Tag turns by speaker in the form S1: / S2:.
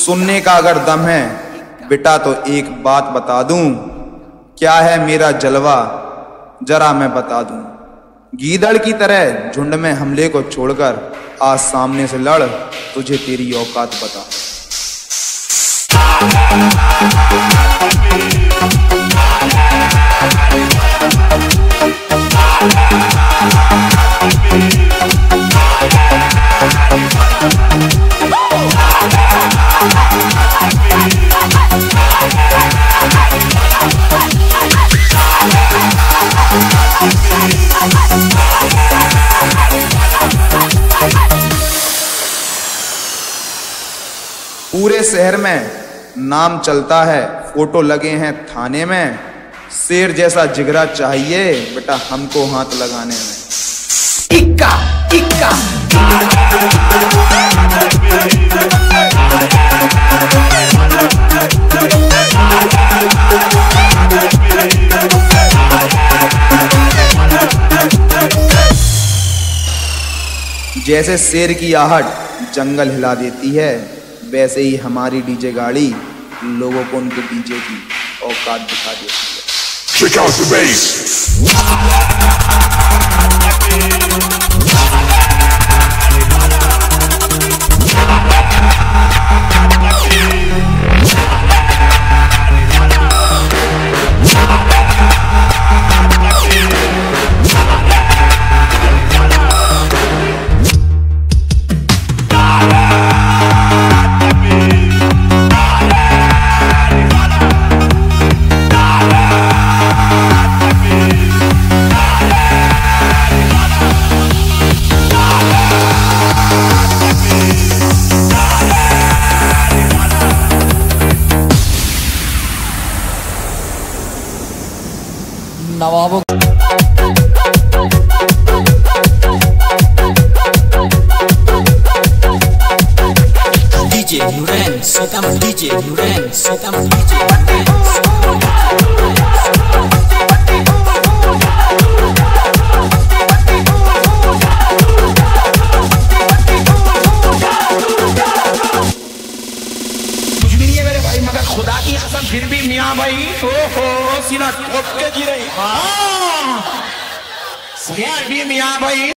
S1: सुनने का अगर दम है बेटा तो एक बात बता दूं, क्या है मेरा जलवा जरा मैं बता दूं। गीदड़ की तरह झुंड में हमले को छोड़कर आज सामने से लड़, तुझे तेरी औकात बता। पूरे शहर में नाम चलता है, फोटो लगे हैं थाने में। शेर जैसा जिगरा चाहिए बेटा हमको हाथ लगाने में। इक्का इक्का जैसे शेर की आहट जंगल हिला देती है, वैसे ही हमारी डीजे गाड़ी लोगों को उनके डीजे की औकात दिखा देती है। Check out the bass.
S2: नवाबों DJ Nurain Sitamarhi DJ Nurain Sitamarhi DJ
S3: कुछ भी नहीं है मेरे भाई, मगर खुदा की कसम फिर भी मियाँ भाई सीना ठोक के जी रही। हाँ भी मियाँ भाई।